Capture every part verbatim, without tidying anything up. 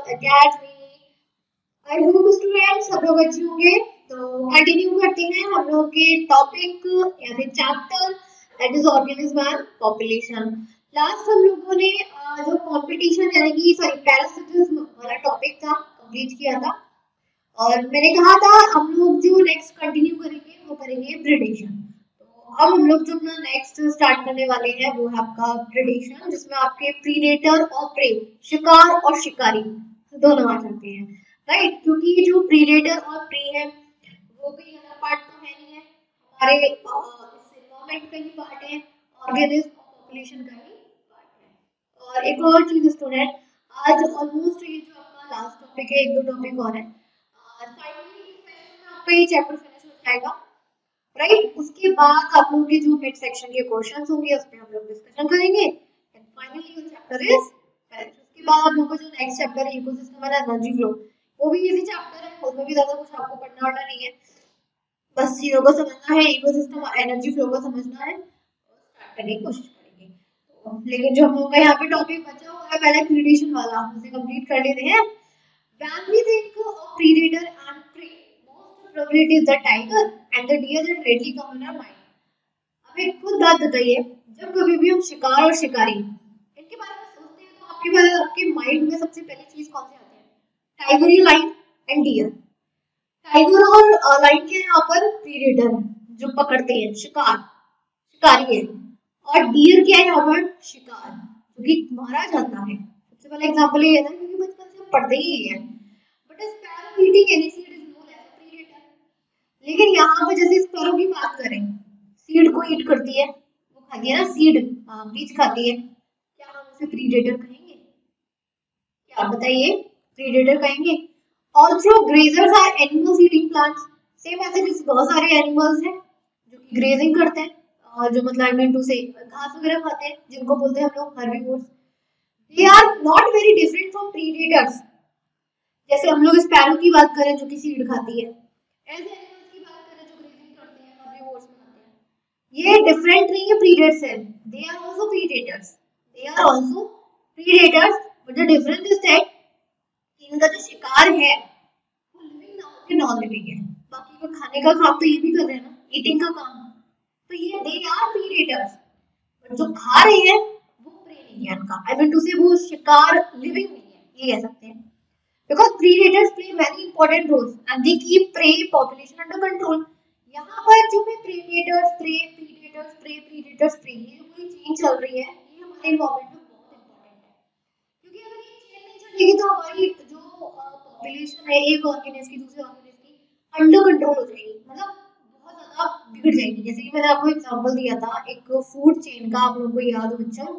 Academy. I hope students सब लोग अच्छे होंगे। तो कंटिन्यू करते हैं हम लोग के टॉपिक या फिर chapter that is organism and population. Last हम लोगों ने अ, जो कंपटीशन यानी कि सॉरी पैरासिटिज्म वाला टॉपिक था कंप्लीट किया था और मैंने कहा था हम लोग जो नेक्स्ट कंटिन्यू करेंगे वो करेंगे प्रिडेशन। तो अब हम लोग जो अपना नेक्स्ट स्टार्ट करने वाले हैं वो है आपका प्रिडेशन, जिसमें आपके प्रीडेटर और प्रे, शिकार और शिकारी दोनों आ जाते हैं, राइट। क्योंकि ये जो प्रीडेटर और प्रे है वो कोई अलग पार्ट तो है नहीं है, हमारे एनवायरमेंट का ही पार्ट है, ऑर्गेनिज्म और पॉपुलेशन का ही पार्ट है। और एक और चीज स्टूडेंट, आज ऑलमोस्ट ये जो आपका लास्ट टॉपिक है, एक दो टॉपिक और है, फाइनली इस सेशन में आपका ये चैप्टर फिनिश हो जाएगा, राइट। उसके बाद आप लोगों के जो मिड सेक्शन के क्वेश्चंस होंगे उस पे हम लोग डिस्कशन करेंगे and finally your chapter is finish. उसके बाद आप लोगों को जो नेक्स्ट चैप्टर है इकोसिस्टम एंड एनर्जी फ्लो, वो भी इजी चैप्टर है, उसमें भी ज्यादा कुछ आपको पढ़ना वढ़ना नहीं है, बस चीजों को समझना है, इकोसिस्टम और एनर्जी फ्लो को समझना है और स्टार्ट करने की कोशिश करेंगे। तो लेकिन जो हम लोगों का यहाँ पे टॉपिक बचा हुआ है पहले प्रीडेशन वाला, उसे कंप्लीट कर लेते हैं। When we think of predator and prey, most probably it is the tiger and the deer that readily come in our mind. अब एक खुद बात बताइए, जब कभी भी हम शिकार और शिकारी इनके बारे में सोचते हैं तो आपके बारे आपके माइंड में सबसे पहली चीज कौन सी आती है? Tiger, lion and deer. Tiger और लाइन के यहाँ पर प्रीडेटर जो पकड़ते हैं, शिकार शिकारी है, और डियर क्या है यहाँ पर? शिकार, जो कि मारा जाता है। सबसे पहला एग्जांपल ये है ना, क्योंकि बचपन से हम पढ़ते ही है। But sparrow eating any seed is known as predator. लेकिन यहाँ पर जैसे स्पैरो की बात करें, सीड को ईट करती है, वो खाती है ना सीड, बीज खाती है, क्या हम उसे प्रीडेटर कहेंगे? क्या बताइए, प्रीडेटर कहेंगे? Also grazers are animals eating plants. Same ऐसे जैसे बहुत सारे एनिमल्स हैं जो कि ग्रेजिंग करते हैं, और जो मतलब आई मीन टू से घास वगैरह खाते हैं, जिनको बोलते हैं हम लोग herbivores. They are not very different from predators. जैसे हम लोग स्पैरो की बात करें जो कि सीड खाती है, ऐसे एनिमल्स की बात करें जो ग्रेजिंग करते हैं, हर्बीवोर्स में आते हैं, ये डिफरेंट नहीं है प्रीडेटर से। They are also predators, they are also predators, but the difference is that इनका जो शिकार है वो लिविंग ना होकर नॉन लिविंग है। बाकी का खाने का काम तो ये भी कर रहे हैं ना, ईटिंग का काम, तो ये दे आर प्रीडेटर्स, बट जो खा रहे हैं वो प्रे नहीं है उनका, आई मीन टू से वो शिकार लिविंग नहीं है, ये कह सकते हैं। Because predators play very important roles and they keep prey population under control. यहाँ पर जो भी predators, prey, predators, prey, predators, prey, ये जो पूरी चेन चल रही है, ये हमारे environment में बहुत important है, क्योंकि अगर ये चेन नहीं चलेगी तो हमारी जो population है एक ऑर्गेनिज्म की दूसरे ऑर्गेनिज्म की अंडर कंट्रोल हो जाएगी, मतलब बहुत ज्यादा बिगड़ जाएगी। जैसे कि मैंने आपको एग्जांपल दिया था एक फूड चेन का, आप लोगों को याद हो बच्चों,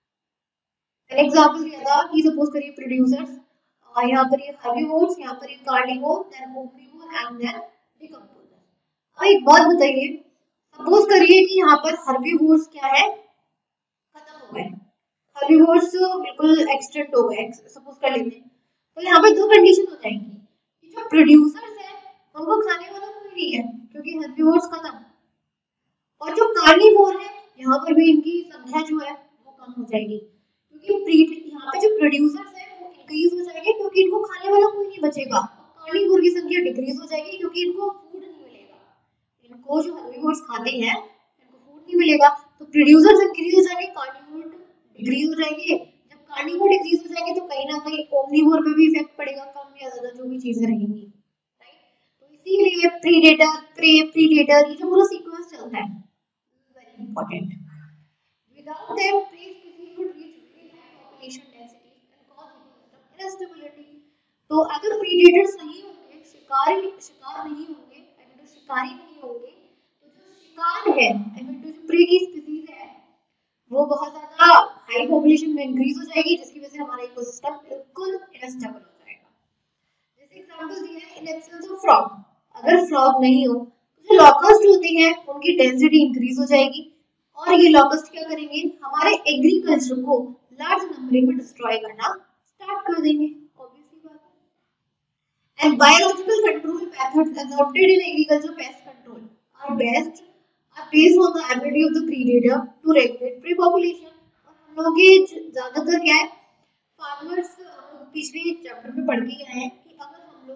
मैंने एग्जांपल दिया था कि सपोज करिए प्रोड्यूसर्स, यहाँ पर ये हर्बीवोर्स, यहाँ पर ये carnivore, then omnivore and then decomposer. अब एक बात बताइए, सपोज करिए कि यहाँ पर हर्बीवोर्स क्या है, खत्म हो गए, हर्बीवोर्स बिल्कुल एक्सटेंट हो गए, सपोज कर लेते हैं, तो यहाँ पे दो कंडीशन हो जाएंगी कि जो प्रोड्यूसर्स है उनको खाने वाला कोई नहीं है क्योंकि हर्बीवोर्स खत्म, और जो कार्निवोर है यहाँ पर भी इनकी संख्या जो है वो कम हो जाएगी, क्योंकि यहाँ पे जो प्रोड्यूसर्स है वो इंक्रीज हो जाएंगे क्योंकि इनको खाने वाला कोई नहीं बचेगा, कार्निवोर की संख्या डिक्रीज हो जाएगी क्योंकि इनको फूड नहीं मिलेगा, इनको जो हर्बीवोर्स खाते हैं इनको फूड नहीं मिलेगा, तो प्रोड्यूसर्स इंक्रीज हो जाएंगे, कार्निवोर डिक्रीज हो जाएंगे। जब कार्निवोर डिक्रीज हो जाएंगे तो कहीं ना कहीं ओमनीवोर पे भी इफेक्ट पड़ेगा, कम या ज्यादा जो भी चीजें रहेंगी, राइट। तो इसीलिए प्रीडेटर, प्रे, प्रीडेटर, ये जो पूरा सीक्वेंस चलता है very important. Without them, prey species would reach very high population densities and cause ecosystem instability. तो अगर predators नहीं होंगे, शिकारी शिकार नहीं होंगे, अगर तो शिकारी नहीं होंगे, तो जो शिकार है, अगर तो जो prey की species है, वो बहुत ज़्यादा high population में increase हो जाएगी, जिसकी वजह से हमारा ecosystem बिल्कुल instable हो जाएगा। जैसे एग्जांपल दिया है in absence of frog, अगर frog नहीं हो, तो जो locust होते हैं, उनकी density increase हो जाएगी, और ये लॉकस्ट क्या करेंगे, हमारे एग्रीकल्चर को लार्ज नंबर में डिस्ट्रॉय करना स्टार्ट कर देंगे, ऑब्वियसली बात है। And biological control methods adopted in agriculture pest control are best are based on the ability of the predator to regulate prey population। और हम लोग के ज्यादातर क्या है, फार्मर्स पिछले चैप्टर में पढ़ के आए हैं कि अगर हम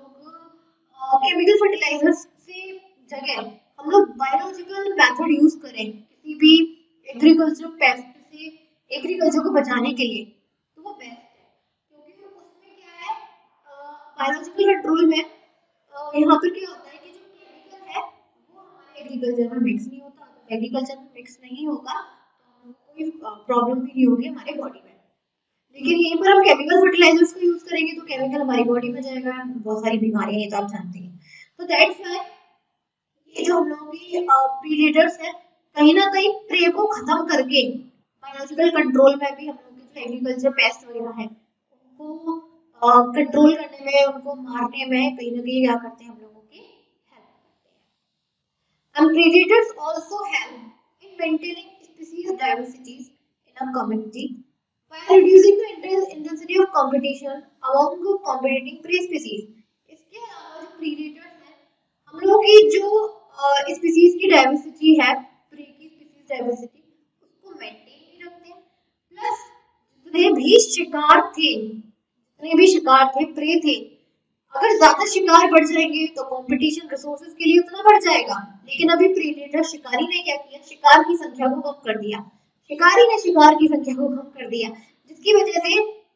लोग केमिकल फर्टिलाइजर्स से जगह हम लोग बायोलॉजिकल मेथड यूज करें किसी भी एग्रीकल्चर पेस्ट से एग्रीकल्चर को बचाने के लिए, तो वो बेस्ट है, क्योंकि उसमें क्या है, बायोलॉजिकल कंट्रोल में अ, यहाँ पर क्या होता है कि जो केमिकल है वो हमारे एग्रीकल्चर में मिक्स नहीं होता, तो एग्रीकल्चर में मिक्स नहीं होगा तो हमको कोई प्रॉब्लम भी नहीं होगी हमारे बॉडी में। लेकिन यहीं पर हम केमिकल फर्टिलाइजर्स को यूज करेंगे तो केमिकल हमारी बॉडी में जाएगा, बहुत सारी बीमारियां, ये तो आप जानते हैं। तो दैट्स व्हाई ये जो हम लोगों की प्रीडेटर्स है कहीं ना कहीं प्रे को खत्म करके बायोलॉजिकल कंट्रोल में भी हम लोग के जो एग्रीकल्चर पेस्ट वगैरह है उनको कंट्रोल करने में, उनको मारने में कहीं ना कहीं क्या करते हैं, हम लोगों की हेल्प करते हैं। And predators also help in maintaining species diversities in a community by reducing the inten- intensity of competition among the competing prey species. इसके अलावा जो predators हैं, हम लोग की जो स्पीसीज की डाइवर्सिटी है, प्रे की स्पीसीज डाइवर्सिटी, उसको मेंटेन भी रखते हैं, प्लस जितने भी शिकार थे, जितने भी शिकार थे, प्रे थे, अगर ज्यादा शिकार बढ़ जाएंगे तो कंपटीशन रिसोर्सेज के लिए उतना बढ़ जाएगा। लेकिन अभी प्रीडेटर शिकारी ने क्या किया, शिकार की संख्या को कम कर दिया, शिकारी ने शिकार की संख्या को कम कर दिया, जिसकी वजह से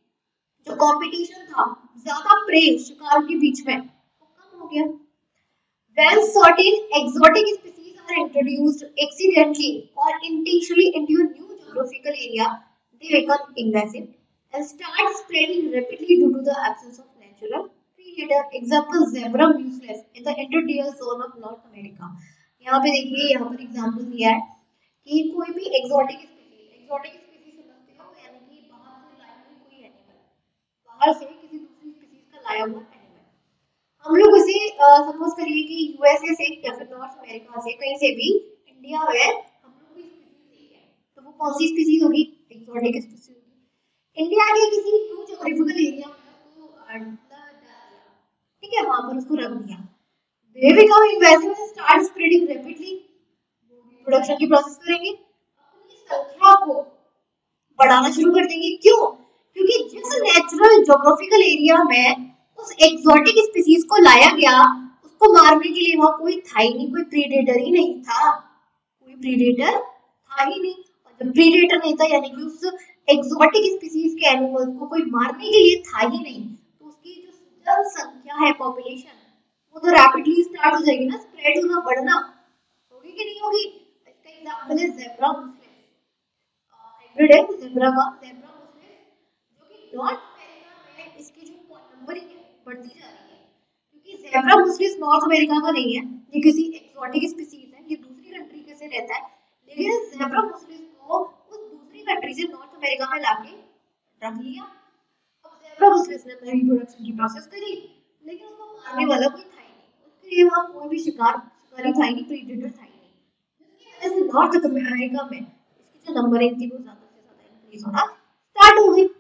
जो कंपटीशन था ज्यादा प्रे शिकार के बीच में वो कम हो गया। When certain exotic species are introduced accidentally or intentionally into a new geographical area, they become invasive and start spreading rapidly due to the absence of natural predator. Example zebra museless in the interdial zone of North America. यहाँ पे देखिए, यहाँ पर example दिया है कि कोई भी एक्सोटिक स्पीसीज, एक्सोटिक स्पीसीज समझते हो यानी कि बाहर से लाया हुआ कोई एनिमल, बाहर से किसी दूसरी स्पीसीज का लाया हुआ एनिमल, हम लोग उसे सपोज करिए कि यूएसए से या फिर नॉर्थ अमेरिका से कहीं से भी इंडिया में हम लोग कोई स्पीसीज ले आए, तो वो कौन सी स्पीसीज होगी, एक्सोटिक स्पीसीज होगी। इंडिया के किसी न्यू ज्योग्राफिकल एरिया में उसको डाल दिया, ठीक है, वहां पर उसको रख दिया, they become invasive and start spreading rapidly, production की प्रोसेस करेंगे, अपनी संख्या को बढ़ाना शुरू कर देंगे। क्यों? क्योंकि जिस नेचुरल ज्योग्राफिकल एरिया में उस एक्सोटिक स्पीसीज को लाया गया, उसको मारने के लिए वहां कोई था ही नहीं, कोई प्रीडेटर ही नहीं था, कोई प्रीडेटर था ही नहीं। और जब प्रीडेटर नहीं था यानी कि उस एक्सोटिक स्पीसीज के एनिमल्स को कोई मारने के लिए था ही नहीं, तो उसकी जो जनसंख्या है, पॉपुलेशन, वो तो रैपिडली स्टार्ट हो जाएगी ना, स्प्रेड होना, बढ़ना, होगी कि नहीं होगी। इसका एग्जांपल है ज़ेब्रा मुस्लिम, हाइब्रिड है ज़ेब्रा का, ज़ेब्रा मुस्लिम, जो कि नॉर्थ अमेरिका में इसकी जो नंबरिंग है बढ़ती जा रही है, क्योंकि ज़ेब्रा मुस्लिम नॉर्थ अमेरिका का नहीं है, ये किसी एक्सोटिक स्पीसीज है, ये दूसरी कंट्री के से रहता है, लेकिन ज़ेब्रा मुस्लिम को उस दूसरी कंट्री से नॉर्थ अमेरिका में लाके रख लिया। अब ज़ेब्रा मुस्लिम ने अपनी रिप्रोडक्शन की प्रोसेस करी, लेकिन उसको मारने वाला कोई था ही नहीं, उसके लिए वहां कोई भी शिकार शिकारी था ही नहीं, प्रीडेटर था ही नहीं, जिसकी वजह से नॉर्थ अमेरिका में इसकी जो नंबरिंग थी वो ज्यादा से ज्यादा इंक्रीज होना स्टार्ट हो गई।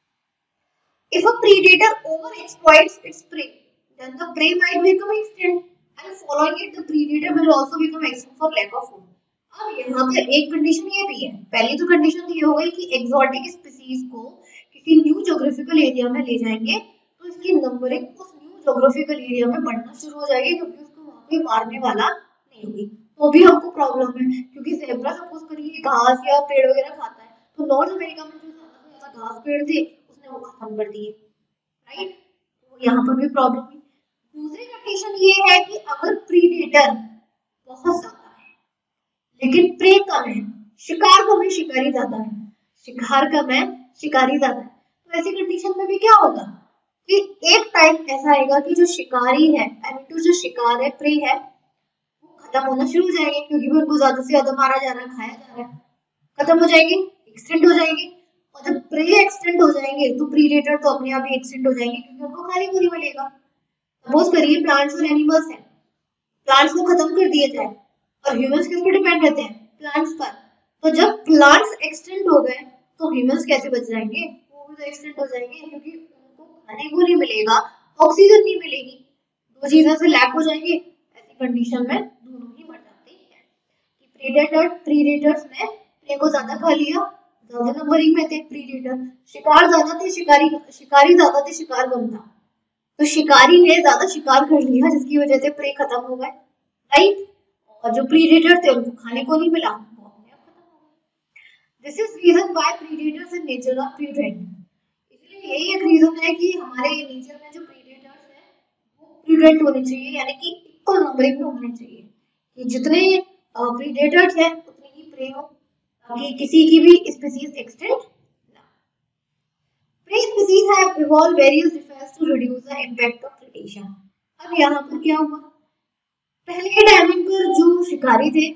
If a predator overexploits its prey, then the prey might become extinct, and following it, the predator will also become extinct for lack of food. अब यहाँ पे एक कंडीशन ये भी है, पहली तो कंडीशन तो ये हो गई कि एक्सोटिक स्पीसीज को किसी न्यू ज्योग्राफिकल एरिया में ले जाएंगे तो इसकी नंबरिंग उस न्यू ज्योग्राफिकल एरिया में बढ़ना शुरू हो जाएगी, क्योंकि उसको वहां पे मारने वाला नहीं होगी, तो भी हमको प्रॉब्लम है, क्योंकि ज़ेब्रा सपोज करिए घास या पेड़ वगैरह खाता है, तो नॉर्थ अमेरिका में जो ज्यादा से ज्यादा घास पेड़ थे उसने वो खत्म कर दिए, राइट, तो यहाँ पर भी प्रॉब्लम है। दूसरी कंडीशन ये है कि अगर प्रीडेटर बहुत ज्यादा है लेकिन प्रे कम है, शिकार कम है शिकारी ज्यादा है, शिकार कम है शिकारी ज्यादा है, तो ऐसी कंडीशन में भी क्या होगा कि एक टाइम ऐसा आएगा कि जो शिकारी है, यानी जो शिकार है, प्रे है, वो खत्म होना शुरू हो जाएंगे, क्योंकि भी उनको ज्यादा से ज्यादा मारा जा रहा है, खाया जा रहा है, खत्म हो जाएंगे, एक्सटेंड हो जाएंगे, और जब प्रे एक्सटेंड हो जाएंगे तो प्रीडेटर तो अपने आप ही एक्सटेंड हो जाएंगे, क्योंकि उनको खाने को नहीं मिलेगा। सपोज करिए प्लांट्स और एनिमल्स हैं, प्लांट्स को खत्म कर दिया जाए, और ह्यूमंस किस पर डिपेंड रहते हैं, प्लांट्स पर, तो जब प्लांट्स एक्सटेंड हो गए तो ह्यूमंस कैसे बच जाएंगे, वो भी तो एक्सटेंड हो जाएंगे, क्योंकि उनको खाने को नहीं मिलेगा, ऑक्सीजन नहीं मिलेगी, दो चीजों से लैक हो जाएंगे, ऐसी कंडीशन में दोनों ही मर जाते हैं कि प्रेडेटर प्रीडेटर्स ने प्रे को ज्यादा खा लिया, ज्यादा नंबरिंग में थे प्रीडेटर, शिकार ज्यादा थे, शिकारी शिकारी ज्यादा थे, शिकार कम था, तो शिकारी ने ज्यादा शिकार कर लिया जिसकी वजह से प्रे खत्म हो गए, राइट। और जो प्रीडेटर थे उनको खाने को नहीं मिला, वो अपने आप खत्म हो गए। This is reason why predators in nature are prudent. इसलिए यही एक रीजन है कि हमारे नेचर में जो प्रीडेटर्स हैं वो प्रीडेंट होने चाहिए, यानी कि इक्वल नंबरिंग में होने चाहिए, कि जितने प्रीडेटर्स हैं उतने ही प्रे हो, ताकि किसी की भी स्पीसीज एक्सटेंड ना। Prey species have evolve various defence to reduce the impact of predation. अब यहाँ पर क्या हुआ, पहले के टाइम पर जो शिकारी थे,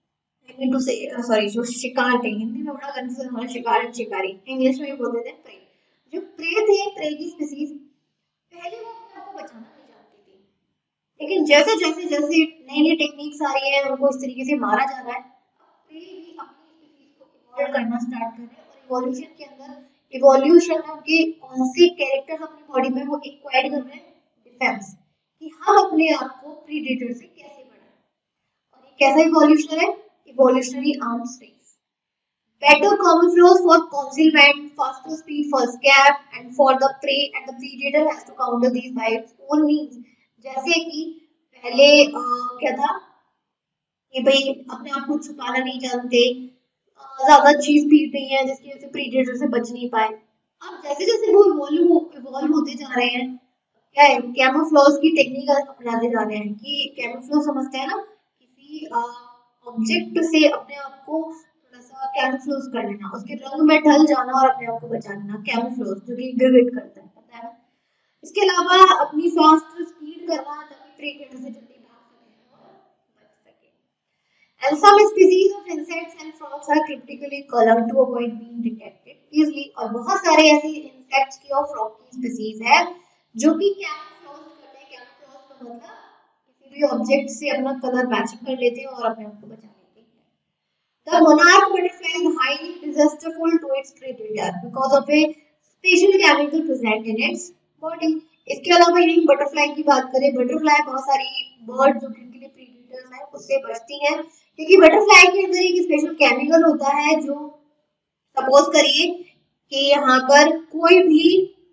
टू से सॉरी जो शिकार थे, हिंदी में बड़ा कंफ्यूजन हो रहा है, शिकार एंड शिकारी, इंग्लिश में भी बोलते थे प्रे। जो प्रे थे, प्रे की स्पीसीज, पहले वो अपने आप को बचाना नहीं जानती थी, लेकिन जैसे जैसे जैसे नई नई टेक्निक्स आ रही है, उनको इस तरीके से मारा जा रहा है, प्रे भी अपनी स्पीसीज को इवॉल्व करना स्टार्ट कर रहे हैं। और इवोल्यूशन के अंदर इवोल्यूशन में उनके कौन से कैरेक्टर्स अपनी बॉडी में वो एक्वायर्ड कर रहे हैं, डिफेंस, कि हम अपने आप को प्रीडेटर से कैसे बढ़ाएं। और ये कैसा इवोल्यूशन है, evolutionary arms race, better camouflage for concealment, faster speed for escape, and for the prey and the predator has to counter these by its own means। जैसे कि पहले आ, क्या था कि भाई अपने आप को छुपाना नहीं जानते, ज्यादा चीज पीट नहीं है जिसकी वजह से प्रीडेटर से बच नहीं पाए। अब जैसे जैसे वो इवॉल्व इवॉल्व होते जा रहे हैं, क्या है, कैमोफ्लेज की टेक्निक अपनाते जा रहे हैं, कि कैमोफ्लेज समझते हैं ना, किसी ऑब्जेक्ट से अपने आप को थोड़ा सा कैमोफ्लेज कर लेना, उसके रंग में ढल जाना और अपने आप को बचा लेना, कैमोफ्लेज जो कि ग्रेविट करता है, पता है ना। इसके अलावा अपनी फास्ट स्पीड करना ताकि प्रेडेटर से जल्दी भाग सके और बच सके। And some species of insects and frogs are cryptically colored to avoid being detected easily। और बहुत सारे ऐसे इंसेक्ट्स की और फ्रॉग की स्पीसीज है जो कि कैमोफ्लेज करते हैं। कैमोफ्लेज का मतलब किसी भी ऑब्जेक्ट से अपना कलर मैचिंग कर लेते हैं और अपने आप को बचा लेते हैं। The monarch butterfly is highly disasterful to its predator because of a special chemical present in its body। इसके अलावा यदि बटरफ्लाई की बात करें, बटरफ्लाई बहुत सारी बर्ड जो कि उनके लिए प्रीडेटर्स हैं उससे बचती हैं, क्योंकि बटरफ्लाई के अंदर एक स्पेशल केमिकल होता है जो, सपोज करिए कि यहाँ पर कोई भी,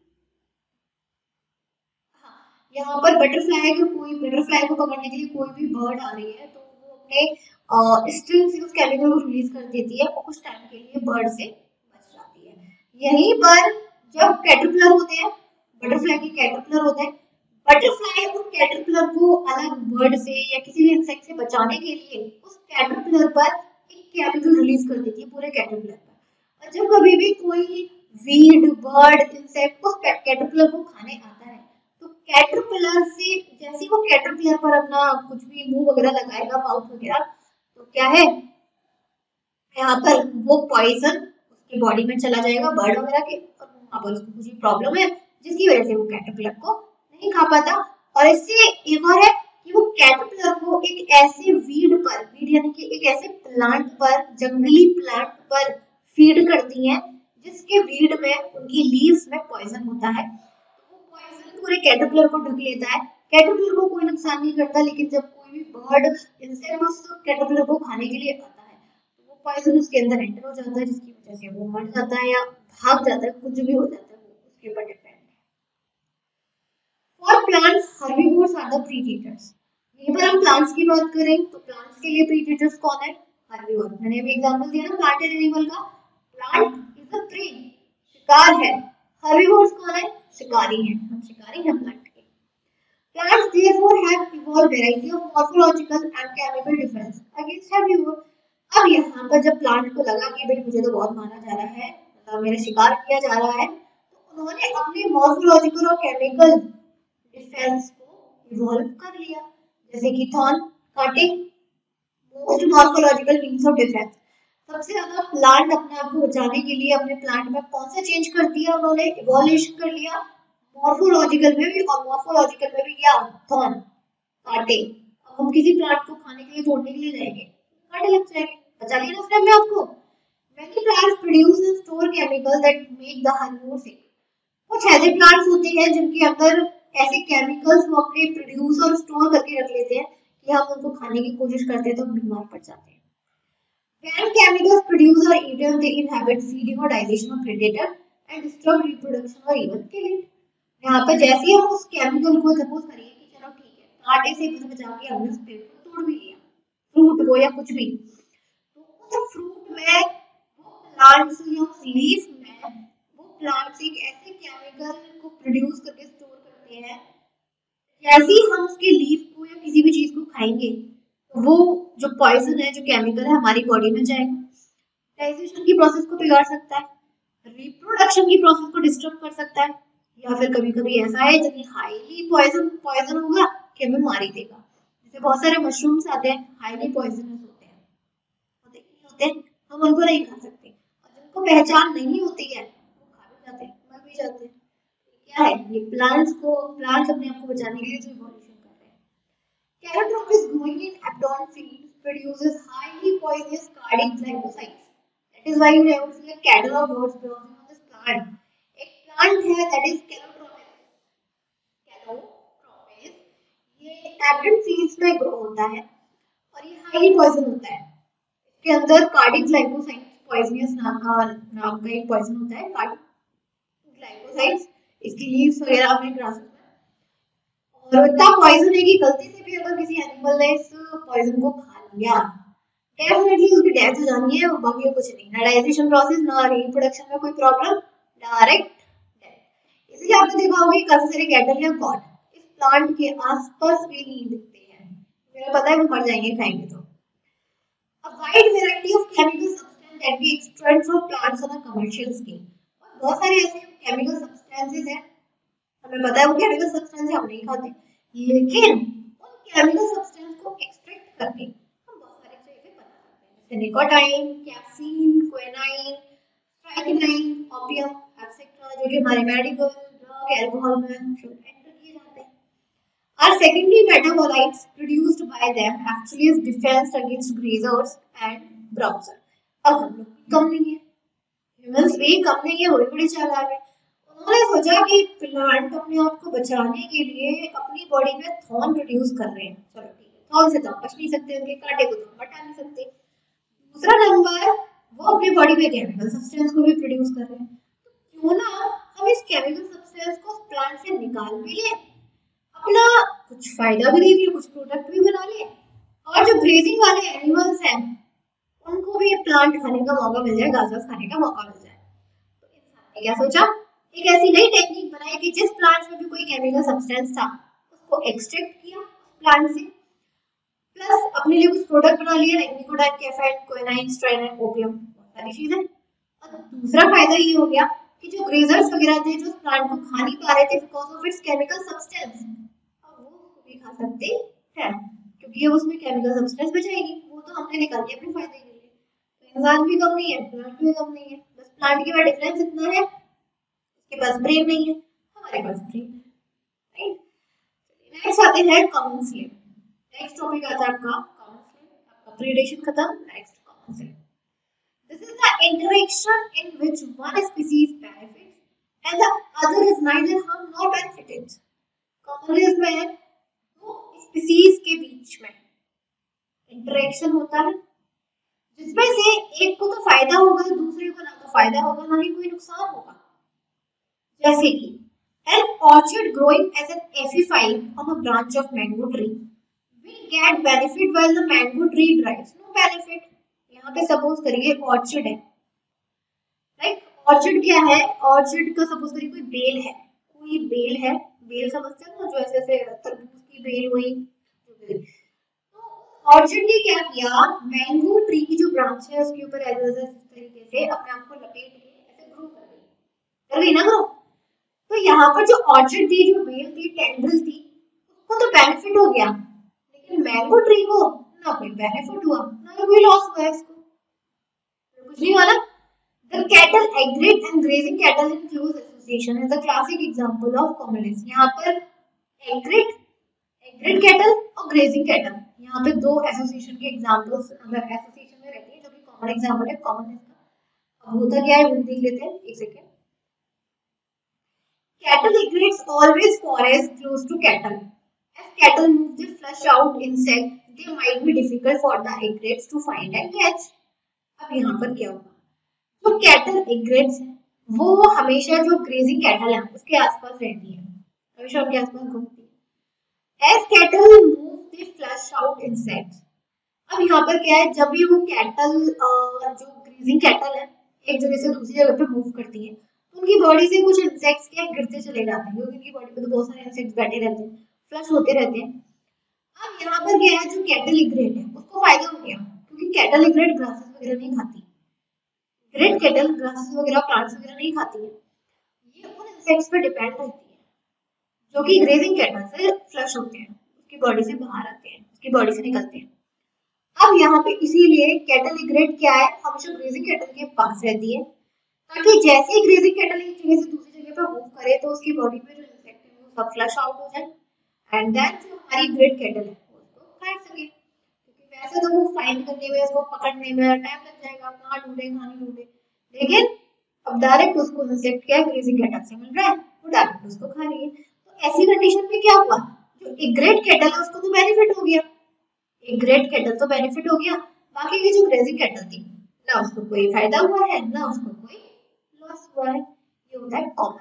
यहाँ पर बटरफ्लाई को कोई बटरफ्लाई को पकड़ने के लिए कोई भी बर्ड आ रही है तो वो अपने स्ट्रिंग से उस केमिकल को रिलीज कर देती है और कुछ टाइम के लिए बर्ड से बच जाती है। यहीं पर जब कैटरपिलर होते हैं, बटरफ्लाई के कैटरपिलर होते हैं, बटरफ्लाई उस कैटरपिलर को अलग बर्ड से या किसी भी इंसेक्ट से बचाने के लिए उस कैटरपिलर पर एक केमिकल रिलीज कर देती है पूरे कैटरपिलर पर। और जब कभी भी कोई वीड, बर्ड, इंसेक्ट उस कैटरपिलर को खाने आता है तो कैटरपिलर से जैसे वो कैटरपिलर पर अपना कुछ भी मुंह वगैरह लगाएगा, माउथ वगैरह, तो क्या है, यहाँ पर वो पॉइजन उसकी बॉडी में चला जाएगा बर्ड वगैरह के, और वहां पर उसको कुछ प्रॉब्लम है जिसकी वजह से वो कैटरपिलर को नहीं खा पाता। और इससे एक और है कि वो कैटरपिलर को एक ऐसे वीड पर, वीड यानी कि एक ऐसे प्लांट पर, जंगली प्लांट पर फीड करती हैं जिसके वीड में, उनकी लीव्स में पॉइजन होता है। वो पॉइजन पूरे कैटरपिलर को ढक लेता है, कैटरपिलर को कोई नुकसान नहीं करता, लेकिन जब कोई भी बर्ड इंसेक्ट उस कैटरपिलर को खाने के लिए आता है तो वो पॉइजन उसके अंदर एंटर हो जाता है जिसकी वजह से वो मर जाता है या भाग जाता है, कुछ भी हो जाता है, वो उसके ऊपर डिपेंड है। For plants, herbivores are the predators। यहीं पर हम प्लांट्स की बात करें तो प्लांट्स के लिए प्रीडेटर्स कौन है, हर्बीवोर। मैंने अभी एग्जांपल दिया ना प्लांट एंड एनिमल का, प्लांट इज अ प्रे, शिकार है, हर्बीवोर्स कौन है, शिकारी है, हम शिकारी हैं प्लांट के। Plants therefore have evolved variety of morphological and chemical defense against herbivore। अब यहाँ पर जब प्लांट को लगा कि भाई मुझे तो बहुत मारा जा रहा है, मतलब मेरा शिकार किया जा रहा है, तो उन्होंने अपने मॉर्फोलॉजिकल और केमिकल डिफेंस को इवॉल्व कर लिया, जैसे कि थॉर्न, कांटे, most morphological means of defence. सबसे ज्यादा प्लांट अपने आप को बचाने के लिए अपने प्लांट में कौन सा चेंज कर दिया उन्होंने, इवोल्यूशन कर लिया, मॉर्फोलॉजिकल में भी और मॉर्फोलॉजिकल में भी क्या, थॉर्न, कांटे। अब हम किसी प्लांट को खाने के लिए, तोड़ने के लिए जाएंगे, कांटे लग जाएंगे, बचा लिया ना उसने अपने आप को। Many plants produce and store chemicals that make the herbivore sick। कुछ ऐसे प्लांट्स होते हैं जिनके अंदर ऐसे केमिकल्स वो अपने प्रोड्यूस और स्टोर करके रख लेते हैं कि हम उनको खाने की कोशिश करते हैं तो हम बीमार पड़ जाते हैं। When chemicals produced or eaten, they inhibit feeding or digestion of predator and disturb reproduction or even kill it. यहाँ पर जैसे ही हम उस केमिकल को सपोज करिए कि चलो ठीक है कांटे से बचा बचा के हमने उस पेड़ को तोड़ भी लिया, फ्रूट को या कुछ भी, तो उस फ्रूट में वो प्लांट्स या उस लीफ में वो प्लांट्स एक ऐसे केमिकल को प्रोड्यूस करके स्टोर करते हैं, जैसे ही हम उसके लीफ को या किसी भी चीज को खाएंगे वो जो पॉइजन है, जो केमिकल है, हमारी बॉडी में जाएगा, डाइजेशन की प्रोसेस को बिगाड़ सकता है, रिप्रोडक्शन की प्रोसेस को डिस्टर्ब कर सकता है, या फिर कभी कभी ऐसा है जब हाईली पॉइजन पॉइजन होगा कि हमें मार ही देगा। जैसे बहुत सारे मशरूम्स आते हैं हाईली पॉइजनस होते हैं, होते नहीं होते, हम उनको नहीं खा सकते, और जिनको पहचान नहीं होती है वो खा भी जाते हैं, मर भी जाते हैं। क्या है ये प्लांट्स को प्लांट्स अपने आप को बचाने के लिए जो इवोल्यूशन कर रहे हैं। Calotropis growing in abdominal fields produces highly poisonous cardiac glycosides. That is why you never see a cattle or goats browsing on this plant. एक plant है that is Calotropis. Calotropis ये abdominal fields में grow होता है और ये highly poison होता है। इसके अंदर cardiac glycosides poisonous नाम का नाम का एक poison होता है, cardiac glycosides। इसकी लीव्स वगैरह आपने ग्रासेस में, और इतना पॉइजन है कि गलती से भी अगर किसी एनिमल ने इस पॉइजन को खा लिया डेफिनेटली उसकी डेथ हो जानी है, बाकी कुछ नहीं, ना डाइजेशन प्रोसेस ना रिप्रोडक्शन में कोई प्रॉब्लम, डायरेक्ट डेथ। इसलिए आपने देखा होगा कि काफी सारे कैटल या गॉड इस प्लांट के आसपास भी नहीं दिखते हैं, मुझे पता है वो मर जाएंगे खाएंगे तो। A wide variety of chemical substances that we extract from plants on a commercial scale. बहुत सारे ऐसे केमिकल सब्सटेंसेस हैं, हमें पता है वो केमिकल सब्सटेंस हम नहीं खाते, लेकिन उन केमिकल सब्सटेंस को एक्सट्रैक्ट करके हम बहुत सारी चीजें बना सकते हैं, जैसे nicotine, caffeine, quinine, strychnine, opium etcetera, जो कि हमारे मेडिकल ड्रग एल्कोहल में एंटर किए जाते हैं। Our secondary metabolites produced by them actually is defense against grazers and browsers. अब हम लोग कम नहीं है, ह्यूमंस भी कम नहीं है, बड़ी बड़ी चालाक है। उन्होंने सोचा कि प्लांट अपने आप को बचाने के लिए अपनी बॉडी में थॉर्न प्रोड्यूस कर रहे हैं, चलो ठीक है, थॉर्न से तो हम बच नहीं सकते, उनके कांटे को तो हम हटा नहीं सकते। दूसरा नंबर वो अपनी बॉडी में केमिकल सब्सटेंस को भी प्रोड्यूस कर रहे हैं, तो क्यों ना हम इस केमिकल सब्सटेंस को प्लांट से निकाल भी लें, अपना कुछ फायदा भी देख ले, कुछ प्रोडक्ट भी बना ले, और जो ग्रेजिंग वाले एनिमल्स हैं उनको भी प्लांट खाने का मौका मिल जाए, घास खाने का मौका मिल जाए। तो इंसान ने क्या सोचा, एक ऐसी नई टेक्निक बनाई कि जिस प्लांट में भी कोई केमिकल सब्सटेंस था उसको एक्सट्रैक्ट किया प्लांट से, प्लस अपने लिए कुछ प्रोडक्ट बना लिया, like nicotine, caffeine, quinine, strychnine, opium, बहुत सारी चीजें। और दूसरा फायदा ये हो गया कि जो ग्रेजर्स वगैरह थे जो प्लांट को खा नहीं पा रहे थे because of its chemical substance, अब वो उसको भी खा सकते हैं क्योंकि ये उसमें केमिकल सब्सटेंस बचाएगी, वो तो हमने निकाल दिया अपने फायदे के लिए। तो इंसान भी कम नहीं है, प्लांट भी कम नहीं है, बस प्लांट के बाद डिफरेंस इतना है उसके पास ब्रेन नहीं है, हमारे पास ब्रेन है, राइट। नेक्स्ट आते हैं कॉमन स्लेव। नेक्स्ट टॉपिक आता है आपका कॉमन स्लेव, आपका प्रीडेशन खत्म, next commensalism. This is the interaction in which one species benefits and the other is neither harmed nor benefited. Commonwealth में दो स्पीसीज के बीच में इंटरेक्शन होता है जिसमें से एक को तो फायदा होगा, दूसरे को ना तो फायदा होगा ना ही कोई नुकसान होगा। जैसे कि an orchid growing as an epiphyte on a branch of mango tree will get benefit while the mango tree derives no benefit. यहाँ पे सपोज करिए ऑर्चिड है, राइट, ऑर्चिड क्या है, ऑर्चिड का सपोज करिए कोई बेल है, कोई बेल है, बेल समझते हैं ना, जो ऐसे ऐसे तरबूज की बेल हुई, तो ऑर्चिड ने क्या किया, मैंगो ट्री की जो ब्रांच है उसके ऊपर ऐसे ऐसे तरीके से अपने आप को लपेट के ऐसे ग्रो कर गई, कर गई ना ग्रो। तो यहाँ पर जो ऑर्चिड थी, जो बेल थी, टेंड्रिल थी, उसको तो बेनिफिट हो गया, लेकिन मैंगो ट्री को ना कोई बेनिफिट हुआ ना कोई लॉस हुआ, इसको कुछ नहीं हुआ। The cattle aggregate and grazing cattle in close association is a classic example of commonality. यहाँ पर aggregate, aggregate cattle और grazing cattle, यहाँ पे दो एसोसिएशन के एग्जांपल्स अगर एसोसिएशन में रहती है जो कि कॉमन एग्जांपल है कॉमन इसका। अब होता क्या है वो देख लेते हैं, एक second. Cattle aggregates always forage close to cattle. As cattle move they flush out insects, they might be difficult for the aggregates to find and catch. अब यहाँ पर क्या होगा, जो कैटल एग्रेट्स है वो हमेशा जो ग्रेजिंग कैटल है उसके आसपास रहती है, हमेशा उनके आसपास घूमती है। As cattle move they flush out insects. अब यहाँ पर क्या है, जब भी वो कैटल जो ग्रेजिंग कैटल है एक जगह से दूसरी जगह पे मूव करती है तो उनकी बॉडी से कुछ इंसेक्ट्स क्या गिरते चले जाते हैं, क्योंकि उनकी बॉडी पे तो बहुत सारे इंसेक्ट्स बैठे रहते हैं, फ्लश होते रहते हैं। अब यहाँ पर क्या है, जो कैटल इग्रेट है उसको फायदा हो गया, क्योंकि कैटल इग्रेट ग्रासेस वगैरह नहीं खाती, ग्रेट कैटल ग्रासेस वगैरह प्लांट्स वगैरह नहीं खाती है, ये उन इंसेक्ट्स पे डिपेंड रहती है जो कि ग्रेजिंग कैटल से फ्लश होते हैं, उसकी बॉडी से बाहर आते हैं, उसकी बॉडी से निकलते हैं। अब यहाँ पे इसीलिए कैटल इग्रेट क्या है, हमेशा ग्रेजिंग कैटल के पास रहती है, ताकि जैसे ही ग्रेजिंग कैटल एक जगह से दूसरी जगह पर मूव करे तो उसकी बॉडी पे जो इंसेक्ट है वो सब फ्लश आउट हो जाए, एंड देन जो हमारी ग्रेट कैटल है वो उसको काट सके, क्योंकि वैसे तो वो फाइंड करने में, उसको पकड़ने में टाइम लग जाएगा, कहाँ ढूंढे कहाँ नहीं ढूंढे, लेकिन अब डायरेक्ट उसको इंसेक्ट क्या ग्रेजिंग कैटल से मिल रहा है, वो डायरेक्ट उसको खा रही है। तो ऐसी कंडीशन में क्या हुआ, जो एक ग्रेट कैटल है उसको तो बेनिफिट हो गया, एक ग्रेट कैटल तो बेनिफिट हो गया, बाकी की जो ग्रेजिंग कैटल थी ना उसको कोई फायदा हुआ है ना उसको कोई लॉस हुआ है। ये होता है common,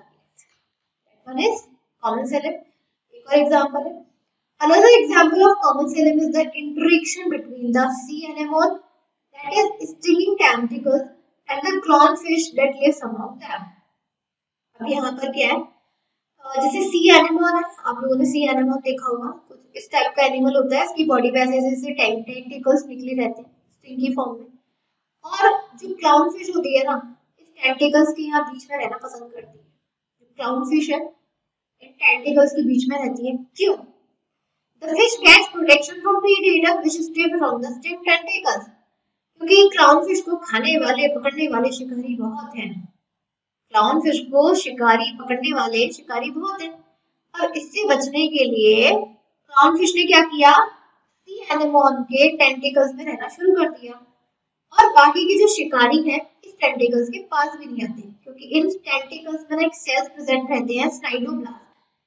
one is commensalism. एक और एग्जांपल है, another example of common coelom is the interaction between the sea anemone, that is stinging tentacles, and the clownfish that lives among them. अब यहाँ पर क्या है, जैसे सी एनिमल है, आप लोगों ने सी एनिमल देखा होगा, कुछ इस टाइप का एनिमल होता है, इसकी बॉडी पे ऐसे ऐसे टेंटिकल्स निकले रहते हैं स्टिंग की फॉर्म में, और जो क्लाउन फिश होती है ना इस टेंटिकल्स के यहाँ बीच में रहना पसंद करती है, जो क्लाउन फिश है इन टेंटिकल्स के बीच में रहती है, क्यों? The fish gets protection from predator which stay from the sting tentacles, क्योंकि क्लाउन फिश को खाने वाले पकड़ने वाले शिकारी बहुत हैं, क्लाउन फिश को शिकारी पकड़ने वाले शिकारी बहुत हैं, और इससे बचने के लिए क्लाउन फिश ने क्या किया, सी एनेमोन के टेंटिकल्स में रहना शुरू कर दिया, और बाकी के जो शिकारी हैं इस टेंटिकल्स के पास भी नहीं आते, क्योंकि इन टेंटिकल्स में एक सेल्स प्रेजेंट रहते हैं, स्नाइडोब्लास्ट,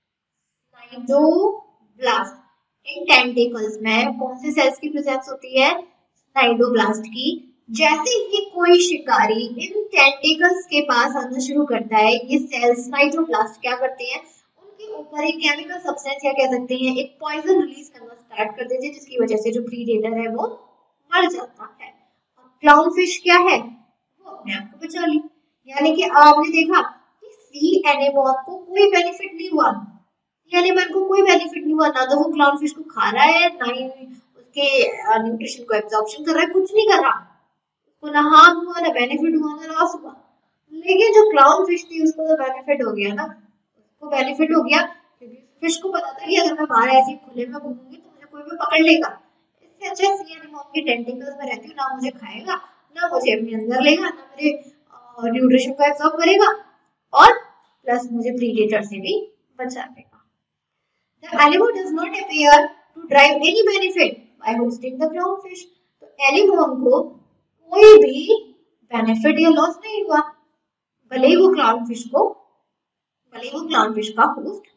स्नाइडोब्लास्ट, इन टेंटिकल्स में कौन से सेल्स की प्रेजेंस होती है, स्नाइडोब्लास्ट की। जैसे ही कोई शिकारी इन टेंटिकल्स के पास आना शुरू करता है, ये सेल्स स्नाइडोब्लास्ट क्या करते हैं, उनके ऊपर एक केमिकल सब्सटेंस या कह सकते हैं एक पॉइजन रिलीज करना स्टार्ट कर देते हैं, जिसकी वजह से जो प्रीडेटर है वो मर जाता है। क्लाउन फिश क्या है, वो अपने आप को बचा ली, यानी कि आपने देखा कि सी एनेमोन को कोई बेनिफिट नहीं हुआ, एनिमल को कोई बेनिफिट नहीं हुआ, ना तो वो क्लाउन फिश को खा रहा है, ना ही उसके न्यूट्रिशन को एब्जॉर्प्शन कर रहा है, कुछ नहीं कर रहा, उसको ना हार्म हुआ, ना बेनिफिट हुआ, ना लॉस हुआ। लेकिन जो क्लाउन फिश थी उसको तो बेनिफिट हो गया ना, उसको बेनिफिट हो गया क्योंकि फिश को पता था कि अगर मैं बाहर ऐसे खुले में घूमूंगी तो मुझे कोई भी पकड़ लेगा, इससे अच्छा सी एनिमल के टेंटिकल्स में रहती हूँ, ना मुझे खाएगा, ना मुझे अपने अंदर लेगा, ना मेरे न्यूट्रिशन को एब्जॉर्ब करेगा, और प्लस मुझे प्रीडेटर से भी बचा लेगा। The anemone does not appear to derive any benefit by hosting the clownfish. तो एनिमोन को कोई भी बेनिफिट या लॉस नहीं हुआ, भले ही वो क्लाउनफिश को भले ही वो क्लाउनफिश का host.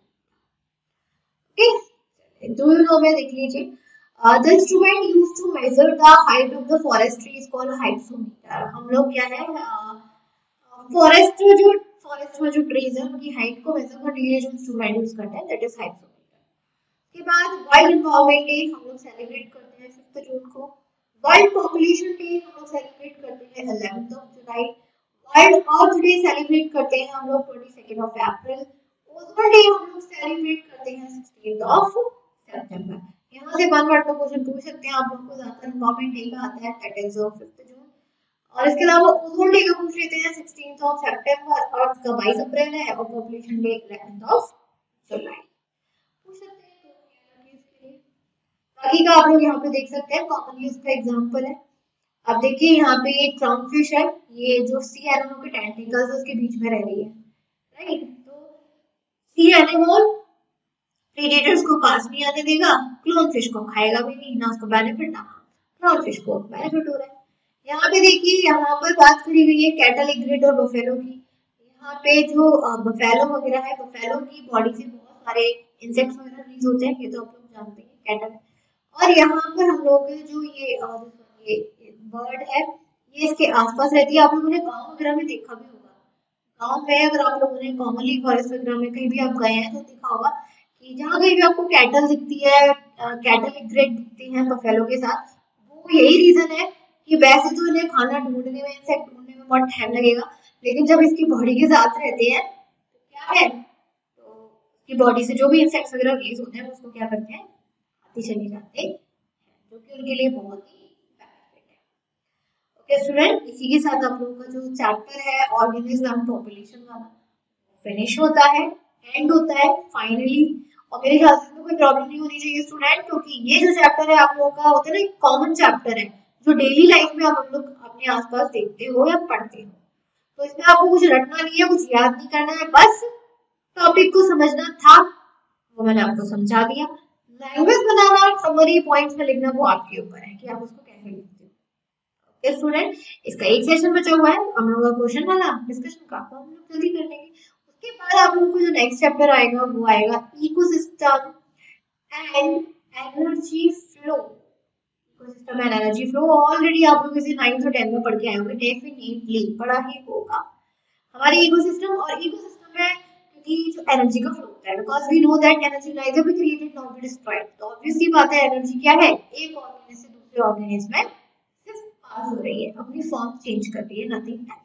Okay, do you know में देख लीजिए, the instrument used to measure the height of the forest tree is called hypsometer. हम लोग क्या है, फॉरेस्ट जो फॉरेस्ट में जो ट्रीज है उनकी हाइट को मेजर करने के लिए जो इंस्ट्रूमेंट यूज करते हैं दैट इज हाइपसोमीटर। के बाद वर्ल्ड एनवायरनमेंट डे हम लोग सेलिब्रेट करते हैं फिफ्थ जून को, वर्ल्ड पॉपुलेशन डे हम लोग सेलिब्रेट करते हैं eleventh of July, world earth day celebrate करते हैं हम लोग twenty second of April, ozone day हम लोग सेलिब्रेट करते हैं सिक्सटीन्थ ऑफ सितंबर। यहाँ से वन वर्ड का क्वेश्चन पूछ सकते हैं आप लोगों को, ज्यादातर एनवायरनमेंट डे का आता है दैट इज फिफ्थ जून, और इसके अलावा ओजोन डे का पूछ लेते हैं सिक्सटीन्थ ऑफ सितंबर, अर्थ का बाईस अप्रैल है, और population day eleventh of July पूछ सकते हैं। बाकी का आप लोग यहाँ पे देख सकते हैं, कॉमनली इसका एग्जांपल है। अब देखिए यहाँ पे एक क्लाउनफिश है, ये जो सी एनिमल के टेंटिकल्स है उसके बीच में रह रही है, राइट, तो सी एनिमल प्रीडेटर्स को पास नहीं आने देगा, क्लाउनफिश को खाएगा भी नहीं, ना उसको बेनिफिट ना क्लाउनफिश को बेनिफिट हो रहा है। यहाँ पे देखिए, यहाँ पर बात करी गई है कैटल, इग्रेट और बफेलो की। यहाँ पे जो बफेलो वगैरह है, बफेलो की बॉडी से बहुत सारे इंसेक्ट्स वगैरह रिलीज होते हैं, ये तो आप लोग जानते हैं कैटल। और यहाँ पर हम लोग जो ये ये बर्ड है ये इसके आसपास रहती है। आप लोगों ने गाँव वगैरह में देखा भी होगा, गाँव में अगर आप लोगों ने कॉमनली फॉरेस्ट वगैरह में कहीं भी आप गए हैं तो देखा होगा कि जहाँ कहीं भी आपको कैटल दिखती है, कैटल ग्रेड दिखती हैं बफेलो के साथ, वो यही रीजन है कि वैसे तो इन्हें खाना ढूंढने में, इंसेक्ट ढूंढने में बहुत टाइम लगेगा, लेकिन जब इसकी बॉडी के साथ रहते हैं तो क्या है, तो इसकी बॉडी से जो भी इंसेक्ट्स वगैरह रिलीज होते हैं उसको क्या करते हैं, खाते चले जाते हैं, जो कि उनके लिए बहुत ही बेनिफिट है। ओके स्टूडेंट, इसी के साथ आप लोगों का जो चैप्टर है ऑर्गेनिज्म एंड पॉपुलेशन वाला फिनिश होता है, एंड होता है फाइनली। और मेरे ख्याल से तो कोई प्रॉब्लम नहीं होनी चाहिए स्टूडेंट, क्योंकि ये जो चैप्टर है आप लोगों का होता है ना, एक कॉमन चैप्टर है जो डेली लाइफ में आप हम लोग अपने आसपास देखते हो या पढ़ते हो। तो इसमें आपको कुछ रटना नहीं है, कुछ याद नहीं करना है, बस टॉपिक को समझना था, वो मैंने आपको समझा दिया। लैंग्वेज बनाना, समरी पॉइंट्स में लिखना, वो आपके ऊपर है कि आप उसको कैसे लिखते हो। ओके स्टूडेंट, इसका एक सेशन बचा हुआ है हम लोग का क्वेश्चन वाला डिस्कशन का, तो हम लोग जल्दी कर लेंगे। उसके बाद आप लोगों को जो नेक्स्ट चैप्टर आएगा वो आएगा ecosystem and energy flow. Ecosystem and energy flow already आप लोग इसे नाइन्थ और टेंथ में पढ़ के आए होंगे, डेफिनेटली पढ़ा ही होगा। हमारे इकोसिस्टम और इकोसिस्टम में क्योंकि जो एनर्जी का फ्लो होता है, because we know that energy neither be created nor be destroyed, तो ऑब्वियस सी बात है एनर्जी क्या है, एक ऑर्गेनिज्म से दूसरे ऑर्गेनिज्म में सिर्फ पास हो रही है, अपनी फॉर्म चेंज कर रही है, नथिंग एल्स।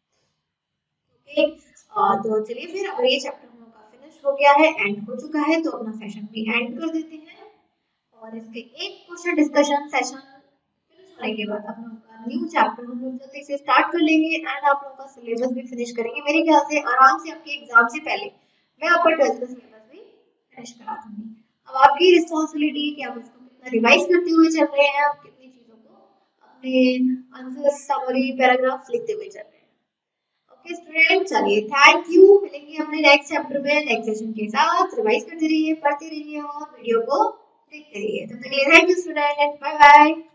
ओके, तो चलिए फिर अगर ये चैप्टर हम लोग का फिनिश हो गया है, एंड हो चुका है, तो अपना सेशन भी एंड कर देते हैं। और इसके एक क्वेश्चन डिस्कशन सेशन फिनिश होने के बाद हम लोग का न्यू चैप्टर हम लोग जल्दी से स्टार्ट कर लेंगे, एंड आप लोगों का सिलेबस भी फिनिश करेंगे। मेरे ख्याल से आराम से आपके एग्जाम से पहले मैं आपका ट्वेल्थ का सिलेबस भी फिनिश करा दूंगी। अब आपकी रिस्पॉन्सिबिलिटी है कि आप इसको कितना रिवाइज करते हुए चल रहे हैं, आप कितनी चीजों को अपने आंसर, समरी, पैराग्राफ लिखते हुए चल रहे हैं। ओके स्टूडेंट, चलिए थैंक यू, मिलेंगे अपने नेक्स्ट चैप्टर में नेक्स्ट सेशन के साथ। रिवाइज करते रहिए, पढ़ते रहिए और वीडियो को देखते रहिए। तब तक के लिए thank you student, bye bye.